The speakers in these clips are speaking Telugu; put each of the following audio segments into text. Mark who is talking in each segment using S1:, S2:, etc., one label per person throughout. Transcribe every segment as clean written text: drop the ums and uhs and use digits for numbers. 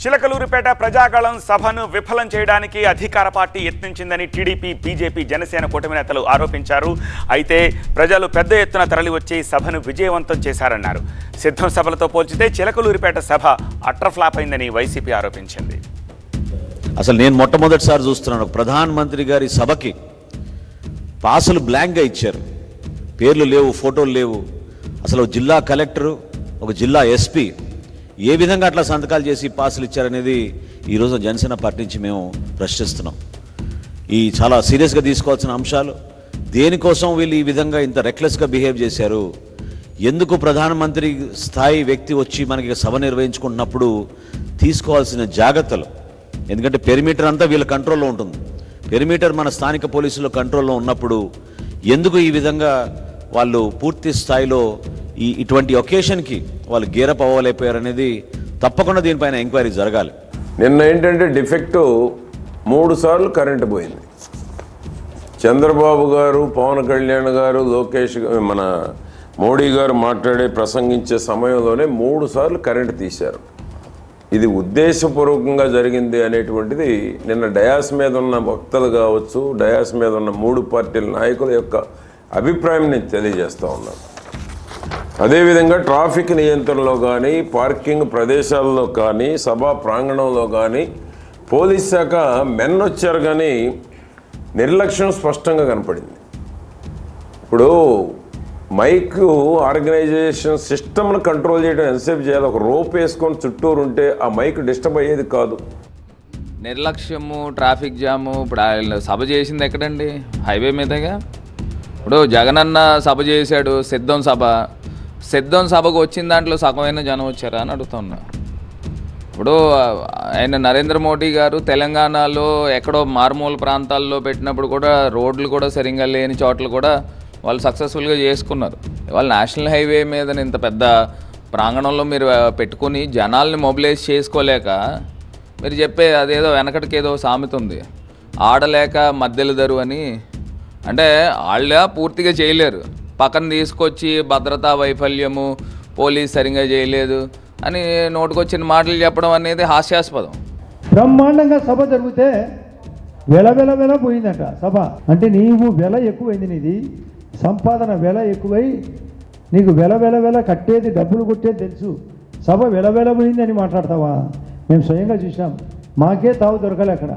S1: చిలకలూరిపేట ప్రజాగళం సభను విఫలం చేయడానికి అధికార పార్టీ యత్నించిందని టీడీపీ, బీజేపీ, జనసేన కూటమి నేతలు ఆరోపించారు. అయితే ప్రజలు పెద్ద ఎత్తున తరలివచ్చి సభను విజయవంతం చేశారన్నారు. సిద్ధం సభలతో పోల్చితే చిలకలూరిపేట సభ అట్రఫ్లాప్ అయిందని వైసీపీ ఆరోపించింది.
S2: అసలు నేను మొట్టమొదటిసారి చూస్తున్నాను ప్రధానమంత్రి గారి సభకి పాసులు బ్లాంక్గా ఇచ్చారు. పేర్లు లేవు, ఫోటోలు లేవు. అసలు జిల్లా కలెక్టరు, ఒక జిల్లా ఎస్పీ ఏ విధంగా అట్లా సంతకాలు చేసి పాసులు ఇచ్చారనేది ఈరోజు జనసేన పార్టీ నుంచి మేము ప్రశ్నిస్తున్నాం. ఈ చాలా సీరియస్గా తీసుకోవాల్సిన అంశాలు. దేనికోసం వీళ్ళు ఈ విధంగా ఇంత రెక్లెస్గా బిహేవ్ చేశారు? ఎందుకు ప్రధానమంత్రి స్థాయి వ్యక్తి వచ్చి మనకి సభ నిర్వహించుకుంటున్నప్పుడు తీసుకోవాల్సిన జాగ్రత్తలు? ఎందుకంటే పెరిమీటర్ అంతా వీళ్ళ కంట్రోల్లో ఉంటుంది. పెరిమీటర్ మన స్థానిక పోలీసుల కంట్రోల్లో ఉన్నప్పుడు ఎందుకు ఈ విధంగా వాళ్ళు పూర్తి స్థాయిలో ఇటువంటి ఒకేషన్కి వాళ్ళు గేరప్ అవ్వలేకపోయారనేది తప్పకుండా దీనిపైన ఎంక్వైరీ జరగాలి.
S3: నిన్న ఏంటంటే డిఫెక్టు 3 సార్లు కరెంటు పోయింది. చంద్రబాబు గారు, పవన్ కళ్యాణ్ గారు, లోకేష్, మన మోడీ గారు ప్రసంగించే సమయంలోనే 3 సార్లు కరెంటు తీశారు. ఇది ఉద్దేశపూర్వకంగా జరిగింది అనేటువంటిది నిన్న డయాస్ మీద ఉన్న వక్తలు కావచ్చు, డయాస్ మీద ఉన్న 3 పార్టీల నాయకుల యొక్క అభిప్రాయం నేను తెలియజేస్తూ ఉన్నాను. అదేవిధంగా ట్రాఫిక్ నియంత్రణలో కానీ, పార్కింగ్ ప్రదేశాల్లో కానీ, సభా ప్రాంగణంలో కానీ పోలీస్ శాఖ మెన్నొచ్చారు కానీ నిర్లక్ష్యం స్పష్టంగా కనపడింది. ఇప్పుడు మైక్ ఆర్గనైజేషన్ సిస్టమ్ను కంట్రోల్ చేయడం ఎంతసేపు చేయాలి? ఒక రోప్ వేసుకొని చుట్టూరు ఉంటే ఆ మైక్ డిస్టర్బ్ అయ్యేది కాదు.
S4: నిర్లక్ష్యము, ట్రాఫిక్ జాము. ఇప్పుడు ఆయన సభ చేసింది ఎక్కడండి? హైవే మీదగా. ఇప్పుడు జగనన్న సభ చేశాడు, సిద్ధం సభకు వచ్చిన దాంట్లో సగమైన జనం వచ్చారా అని అడుగుతున్నా. ఇప్పుడు ఆయన నరేంద్ర మోడీ గారు తెలంగాణలో ఎక్కడో మారుమూల ప్రాంతాల్లో పెట్టినప్పుడు కూడా రోడ్లు కూడా సరిగ్గా లేని చోట్ల కూడా వాళ్ళు సక్సెస్ఫుల్గా చేసుకున్నారు. వాళ్ళు నేషనల్ హైవే మీద ఇంత పెద్ద ప్రాంగణంలో మీరు పెట్టుకుని జనాల్ని మొబిలైజ్ చేసుకోలేక మీరు చెప్పే అదేదో వెనకటికేదో సామెత ఉంది, ఆడలేక మధ్యలు దరు అని. అంటే వాళ్ళ పూర్తిగా చేయలేరు, పక్కన తీసుకొచ్చి భద్రతా వైఫల్యము, పోలీస్ సరిగ్గా చేయలేదు అని నోటుకొచ్చిన మాటలు చెప్పడం అనేది హాస్యాస్పదం.
S5: బ్రహ్మాండంగా సభ జరిగితే వెల పోయిందట సభ. అంటే నీవు వెల ఎక్కువైంది, నీది సంపాదన వెల ఎక్కువై నీకు వెల కట్టేది, డబ్బులు కొట్టేది తెలుసు. సభ వెల పోయింది అని మాట్లాడతావా? మేము స్వయంగా చూసాం, మాకే తావు దొరకలే. అక్కడ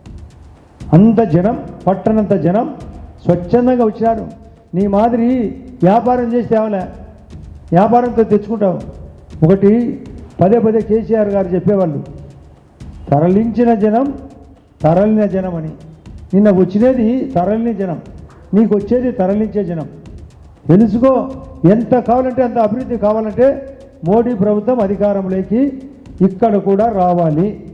S5: అంత జనం, పట్టనంత జనం స్వచ్ఛందంగా వచ్చినారు. నీ మాదిరి వ్యాపారం చేసి తేవలే, వ్యాపారంతో తెచ్చుకుంటావు. ఒకటి పదే కేసీఆర్ గారు చెప్పేవాళ్ళు, తరలించిన జనం తరలిన జనం అని. నిన్న వచ్చినది తరలిన జనం, నీకు వచ్చేది తరలించే జనం. తెలుసుకో, ఎంత కావాలంటే అంత అభివృద్ధి కావాలంటే మోడీ ప్రభుత్వం అధికారంలోకి ఇక్కడ కూడా రావాలి.